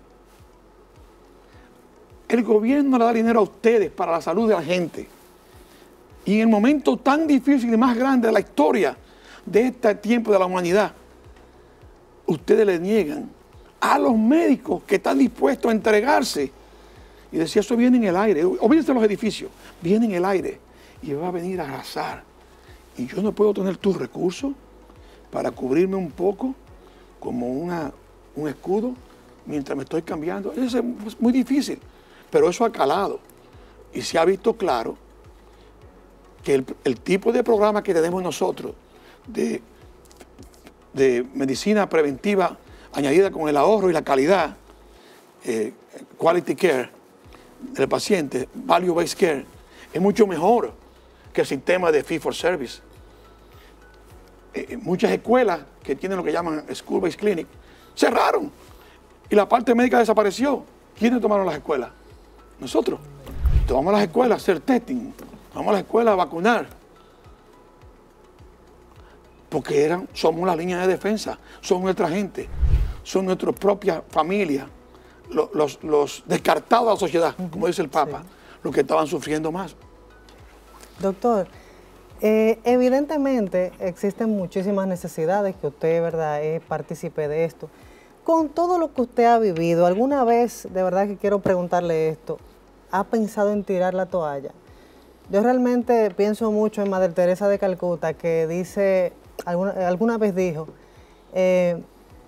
El gobierno le da dinero a ustedes para la salud de la gente. Y en el momento tan difícil y más grande de la historia de este tiempo de la humanidad, ustedes le niegan a los médicos que están dispuestos a entregarse. Y decía, eso viene en el aire. Olvídense los edificios. Viene en el aire y va a venir a arrasar. Y yo no puedo tener tus recursos para cubrirme un poco como una, un escudo mientras me estoy cambiando. Eso es muy difícil. Pero eso ha calado. Y se ha visto claro que el, el tipo de programa que tenemos nosotros de, de medicina preventiva añadida con el ahorro y la calidad, eh, quality care del paciente, value-based care, es mucho mejor que el sistema de fee for service. Eh, muchas escuelas que tienen lo que llaman school-based clinic cerraron y la parte médica desapareció. ¿Quiénes tomaron las escuelas? Nosotros. Tomamos las escuelas a hacer testing, tomamos las escuelas a vacunar. porque eran, somos la línea de defensa, son nuestra gente, son nuestra propia familia, los, los, los descartados de la sociedad, uh-huh. como dice el Papa, sí. los que estaban sufriendo más. Doctor, eh, evidentemente existen muchísimas necesidades, que usted, ¿verdad?, es partícipe de esto. Con todo lo que usted ha vivido, ¿alguna vez, de verdad que quiero preguntarle esto, ha pensado en tirar la toalla? Yo realmente pienso mucho en Madre Teresa de Calcuta, que dice, alguna, alguna vez dijo, eh,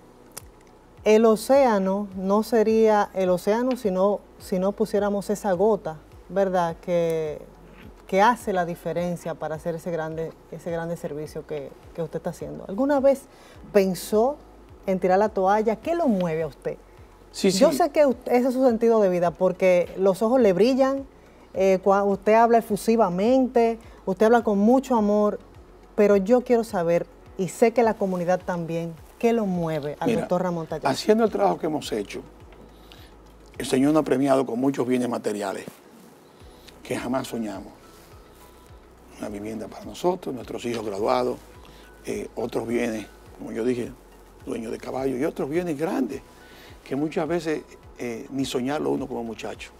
el océano no sería el océano si no, si no pusiéramos esa gota, ¿verdad?, que, que hace la diferencia para hacer ese grande, ese grande servicio que, que usted está haciendo. ¿Alguna vez pensó en tirar la toalla? ¿Qué lo mueve a usted? Sí, Yo sí. sé que usted, ese es su sentido de vida, porque los ojos le brillan, eh, cuando usted habla efusivamente, usted habla con mucho amor, pero yo quiero saber, y sé que la comunidad también, ¿qué lo mueve al Mira, doctor Ramón Tallá? Haciendo el trabajo que hemos hecho, el Señor nos ha premiado con muchos bienes materiales que jamás soñamos. Una vivienda para nosotros, nuestros hijos graduados, eh, otros bienes, como yo dije, dueños de caballo, y otros bienes grandes que muchas veces eh, ni soñarlo uno como muchacho.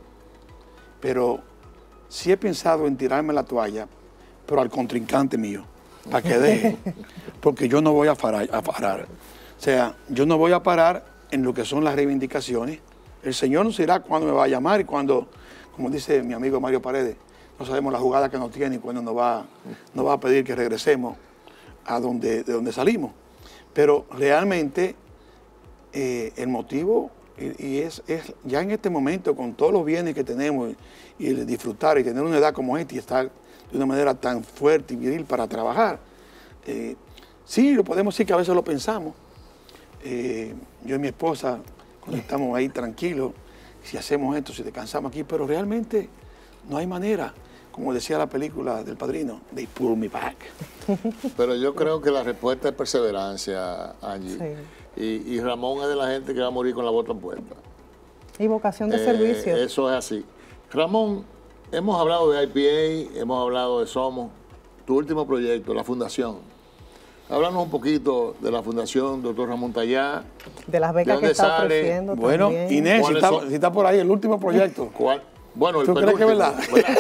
Pero sí he pensado en tirarme la toalla, pero al contrincante mío, para que deje, porque yo no voy a parar, a parar. O sea, yo no voy a parar en lo que son las reivindicaciones. El Señor nos dirá cuándo me va a llamar y cuando, como dice mi amigo Mario Paredes, no sabemos la jugada que nos tiene y cuándo nos va, nos va a pedir que regresemos a donde, de donde salimos. Pero realmente eh, el motivo, y, y es, es ya en este momento, con todos los bienes que tenemos, y, y el disfrutar y tener una edad como esta y estar de una manera tan fuerte y viril para trabajar, eh, sí, lo podemos decir que a veces lo pensamos. Eh, yo y mi esposa, cuando estamos ahí tranquilos, si hacemos esto, si descansamos aquí, pero realmente no hay manera. Como decía la película del Padrino, they pull me back. Pero yo creo que la respuesta es perseverancia, Angie. Sí. Y, y Ramón es de la gente que va a morir con la bota puesta. Y vocación de eh, servicio. Eso es así. Ramón, hemos hablado de I P A, hemos hablado de Somos, tu último proyecto, la Fundación. Háblanos un poquito de la Fundación Doctor Ramón Tallá. De las becas que está sale? ofreciendo Bueno, también. Inés, si está, si está por ahí, el último proyecto. ¿Cuál? Bueno, el ¿Tú crees que es verdad?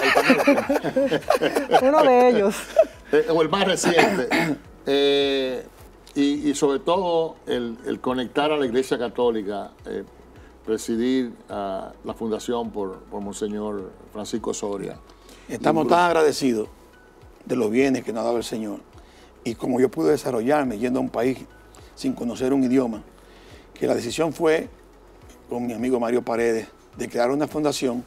Uno de ellos. Eh, o el más reciente. Eh, y, y sobre todo el, el conectar a la Iglesia Católica, eh, presidir a la fundación por, por Monseñor Francisco Soria. Estamos tan agradecidos de los bienes que nos ha dado el Señor. Y como yo pude desarrollarme yendo a un país sin conocer un idioma, que la decisión fue, con mi amigo Mario Paredes, de crear una fundación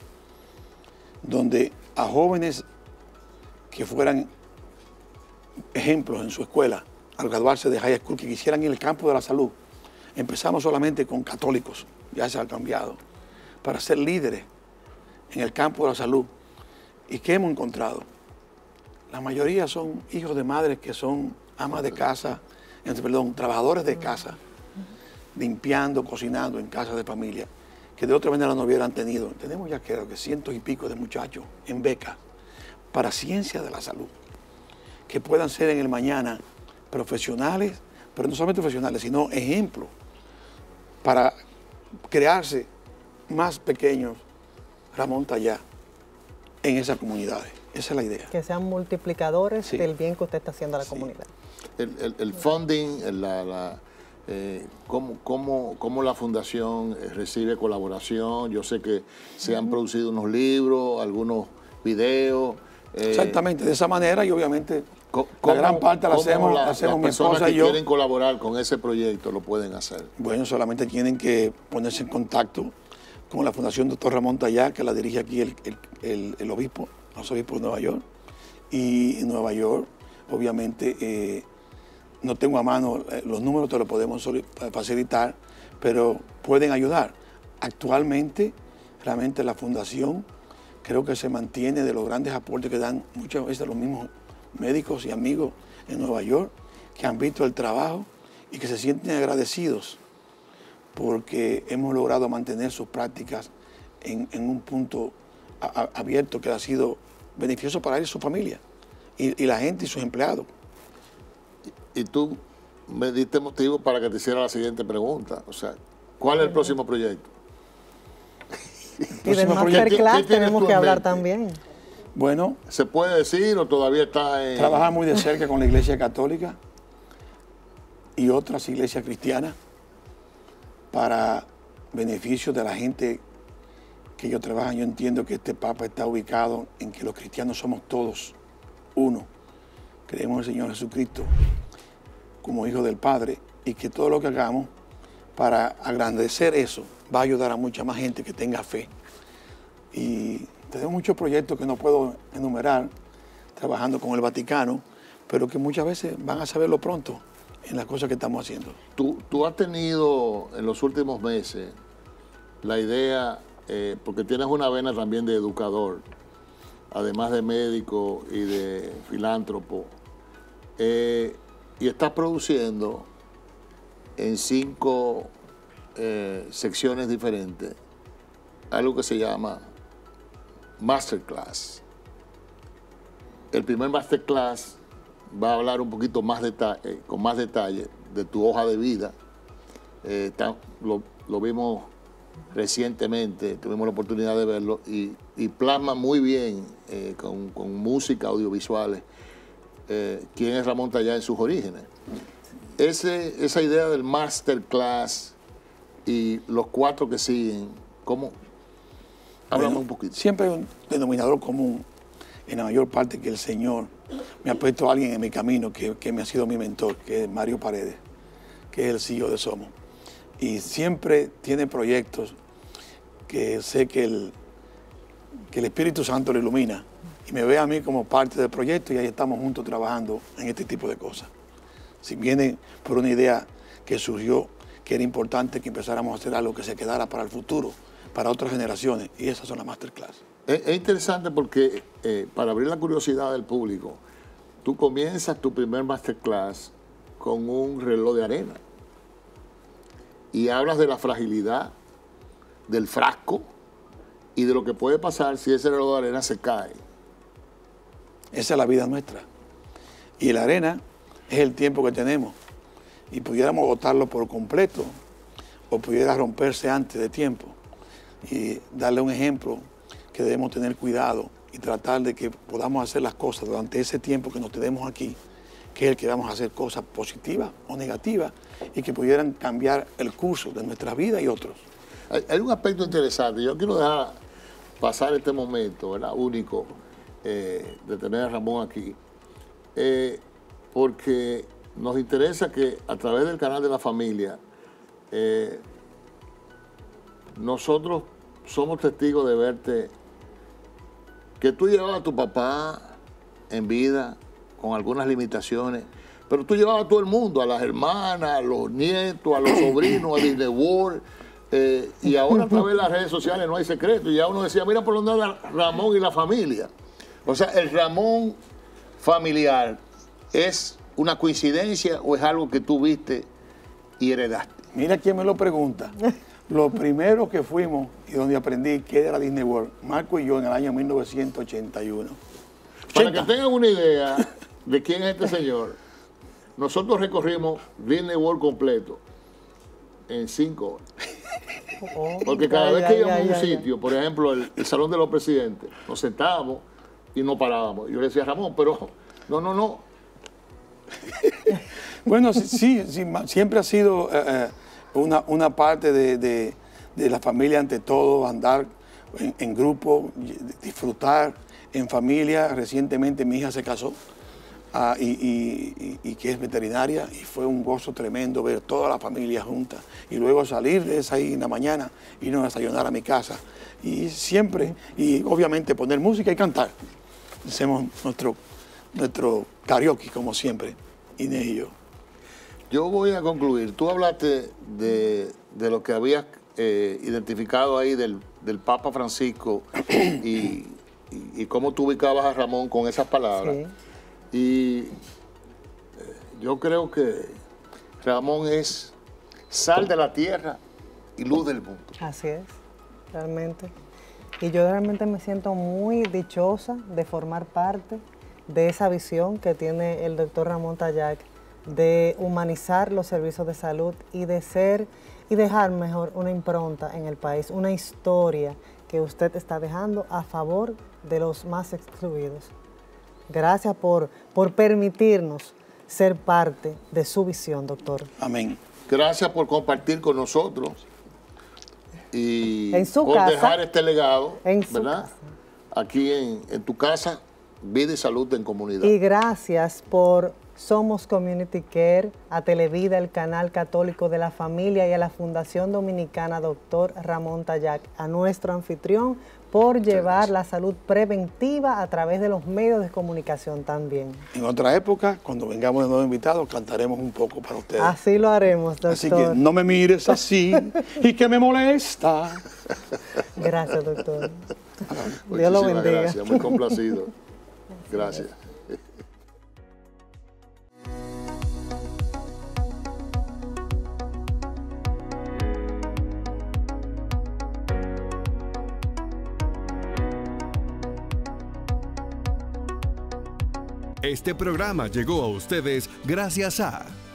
donde a jóvenes que fueran ejemplos en su escuela, al graduarse de high school, que quisieran ir al campo de la salud. Empezamos solamente con católicos, ya se ha cambiado, para ser líderes en el campo de la salud. ¿Y qué hemos encontrado? La mayoría son hijos de madres que son amas de casa, perdón, trabajadores de casa, limpiando, cocinando en casas de familia, que de otra manera no hubieran tenido. Tenemos ya creo que cientos y pico de muchachos en becas para ciencia de la salud, que puedan ser en el mañana profesionales, pero no solamente profesionales, sino ejemplos para crearse más pequeños Ramón Tallá en esas comunidades. Esa es la idea. Que sean multiplicadores sí. del bien que usted está haciendo a la sí. comunidad. El, el, el funding, la, la, eh, cómo, cómo, cómo la fundación recibe colaboración. Yo sé que se han producido unos libros, algunos videos. Eh, Exactamente, de esa manera y obviamente ¿cómo, la gran parte la hacemos, la, hacemos las mi personas esposa que y yo. quieren colaborar con ese proyecto lo pueden hacer. Bueno, solamente tienen que ponerse en contacto con la Fundación Doctor Ramón Tallá, que la dirige aquí el, el, el, el obispo, los obispos de Nueva York. Y en Nueva York, obviamente, eh, no tengo a mano eh, los números, te los podemos facilitar, pero pueden ayudar. Actualmente, realmente la Fundación creo que se mantiene de los grandes aportes que dan muchas veces los mismos médicos y amigos en Nueva York, que han visto el trabajo y que se sienten agradecidos porque hemos logrado mantener sus prácticas en, en un punto a, a, abierto que ha sido beneficioso para él y su familia, y, y la gente y sus empleados. y tú me diste motivo para que te hiciera la siguiente pregunta. O sea, ¿cuál es el próximo proyecto? Y del masterclass tenemos que hablar también. Bueno, ¿se puede decir o todavía está en...? Trabajar muy de cerca con la Iglesia Católica y otras iglesias cristianas para beneficio de la gente que ellos trabajan. Yo entiendo que este Papa está ubicado en que los cristianos somos todos uno. Creemos en el Señor Jesucristo como Hijo del Padre y que todo lo que hagamos para agrandecer eso va a ayudar a mucha más gente que tenga fe. Y tenemos muchos proyectos que no puedo enumerar, trabajando con el Vaticano, pero que muchas veces van a saberlo pronto en las cosas que estamos haciendo. Tú, tú has tenido en los últimos meses la idea, eh, porque tienes una vena también de educador, además de médico y de filántropo, eh, y estás produciendo en cinco eh, secciones diferentes algo que se llama Masterclass. El primer Masterclass va a hablar un poquito más detalle, con más detalle de tu hoja de vida. Eh, está, lo, lo vimos recientemente, tuvimos la oportunidad de verlo y, y plasma muy bien eh, con, con música, audiovisuales, eh, quién es Ramón Tallá en sus orígenes. Ese, esa idea del Masterclass y los cuatro que siguen, ¿cómo? Háblame Bueno, un poquito. Siempre hay un denominador común en la mayor parte que el Señor me ha puesto a alguien en mi camino que, que me ha sido mi mentor, que es Mario Paredes, que es el C E O de Somos. Y siempre tiene proyectos que sé que el, que el Espíritu Santo lo ilumina y me ve a mí como parte del proyecto y ahí estamos juntos trabajando en este tipo de cosas. Si viene por una idea que surgió, que era importante que empezáramos a hacer algo que se quedara para el futuro, para otras generaciones, y esas son las Masterclass. Es, es interesante porque, eh, para abrir la curiosidad del público, tú comienzas tu primer Masterclass con un reloj de arena y hablas de la fragilidad del frasco y de lo que puede pasar si ese reloj de arena se cae. Esa es la vida nuestra. Y la arena es el tiempo que tenemos. Y pudiéramos botarlo por completo o pudiera romperse antes de tiempo. Y darle un ejemplo que debemos tener cuidado y tratar de que podamos hacer las cosas durante ese tiempo que nos tenemos aquí, que es el que vamos a hacer cosas positivas o negativas y que pudieran cambiar el curso de nuestra vida y otros. Hay, hay un aspecto interesante. Yo quiero dejar pasar este momento, ¿verdad?, único eh, de tener a Ramón aquí, eh, porque nos interesa que a través del canal de la familia eh, nosotros somos testigos de verte, que tú llevabas a tu papá en vida con algunas limitaciones, pero tú llevabas a todo el mundo, a las hermanas, a los nietos, a los sobrinos, a Disney World, eh, y ahora a través de las redes sociales no hay secreto, y ya uno decía, mira por dónde anda Ramón y la familia. O sea, el Ramón familiar, ¿es una coincidencia o es algo que tú viste y heredaste? Mira quién me lo pregunta. Lo primero que fuimos y donde aprendí que era Disney World, Marco y yo, en el año mil novecientos ochenta y uno. Para que tengan una idea de quién es este señor, nosotros recorrimos Disney World completo en cinco horas. Porque cada Ay, vez que ay, íbamos ay, a un ay, sitio, por ejemplo, el, el Salón de los Presidentes, nos sentábamos y no parábamos. Yo le decía a Ramón, pero no, no, no. Bueno, sí, sí, siempre ha sido eh, una, una parte de, de, de la familia ante todo, andar en, en grupo, disfrutar en familia. Recientemente mi hija se casó uh, y, y, y, y que es veterinaria y fue un gozo tremendo ver toda la familia junta y luego salir de esa ahí en la mañana, irnos a desayunar a mi casa y siempre, y obviamente poner música y cantar. Hacemos nuestro, nuestro karaoke como siempre, Inés y yo. Yo voy a concluir. Tú hablaste de, de lo que habías eh, identificado ahí del, del Papa Francisco y, y, y cómo tú ubicabas a Ramón con esas palabras. Sí. Y eh, yo creo que Ramón es sal de la tierra y luz del mundo. Así es, realmente. Y yo realmente me siento muy dichosa de formar parte de esa visión que tiene el doctor Ramón Tallá de humanizar los servicios de salud y de ser y dejar mejor una impronta en el país, una historia que usted está dejando a favor de los más excluidos. Gracias por, por permitirnos ser parte de su visión, doctor. Amén. Gracias por compartir con nosotros y en su por casa, dejar este legado, en su ¿verdad? Casa. Aquí en, en tu casa, Vida y Salud en Comunidad. Y gracias por Somos Community Care, a Televida, el canal católico de la familia, y a la Fundación Dominicana Doctor Ramón Tayac, a nuestro anfitrión, por llevar la salud preventiva a través de los medios de comunicación también. En otra época, cuando vengamos de nuevo invitados, cantaremos un poco para ustedes. Así lo haremos, doctor. Así que no me mires así y que me molesta. Gracias, doctor. Dios lo Muchísimas bendiga. gracias, muy complacido. Gracias. Este programa llegó a ustedes gracias a